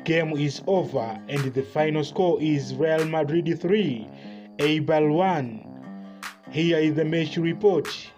game is over and the final score is Real Madrid 3, Eibar 1. Here is the match report.